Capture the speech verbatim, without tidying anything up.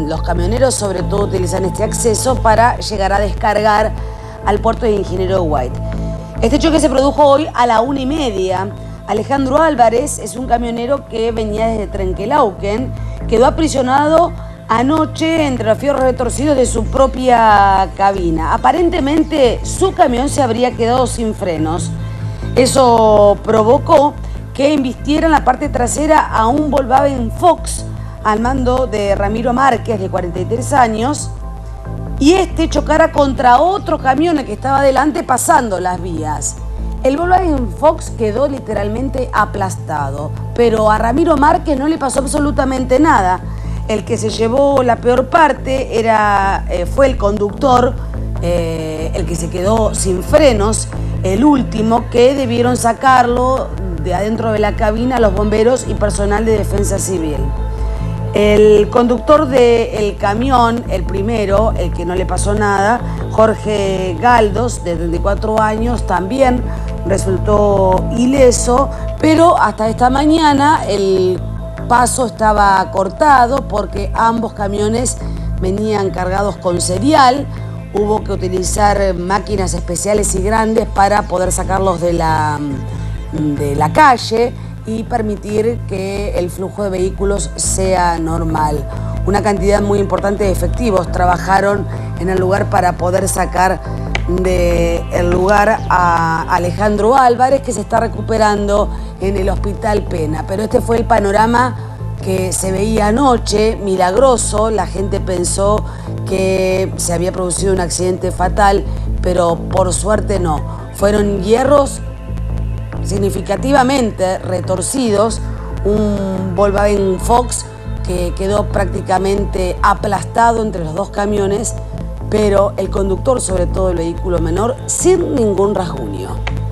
los camioneros sobre todo utilizan este acceso para llegar a descargar al puerto de Ingeniero White. Este choque se produjo hoy a la una y media. Alejandro Álvarez es un camionero que venía desde Trenquelauquen, quedó aprisionado anoche entre los fierros retorcidos de su propia cabina. Aparentemente su camión se habría quedado sin frenos. Eso provocó que embistiera en la parte trasera a un Volkswagen Fox al mando de Ramiro Márquez, de cuarenta y tres años, y este chocara contra otro camión que estaba adelante pasando las vías. El Volkswagen Fox quedó literalmente aplastado, pero a Ramiro Márquez no le pasó absolutamente nada. El que se llevó la peor parte era, eh, fue el conductor, eh, el que se quedó sin frenos, el último, que debieron sacarlo de adentro de la cabina los bomberos y personal de defensa civil. El conductor del camión, el primero, el que no le pasó nada, Jorge Galdos, de treinta y cuatro años, también resultó ileso, pero hasta esta mañana el paso estaba cortado porque ambos camiones venían cargados con cereal. Hubo que utilizar máquinas especiales y grandes para poder sacarlos de la, de la calle y permitir que el flujo de vehículos sea normal. Una cantidad muy importante de efectivos trabajaron en el lugar para poder sacar del lugar a Alejandro Álvarez, que se está recuperando en el Hospital Pena. Pero este fue el panorama que se veía anoche, milagroso. La gente pensó que se había producido un accidente fatal, pero por suerte no. Fueron hierros significativamente retorcidos, un Volkswagen Fox que quedó prácticamente aplastado entre los dos camiones, pero el conductor, sobre todo el vehículo menor, sin ningún rasguño.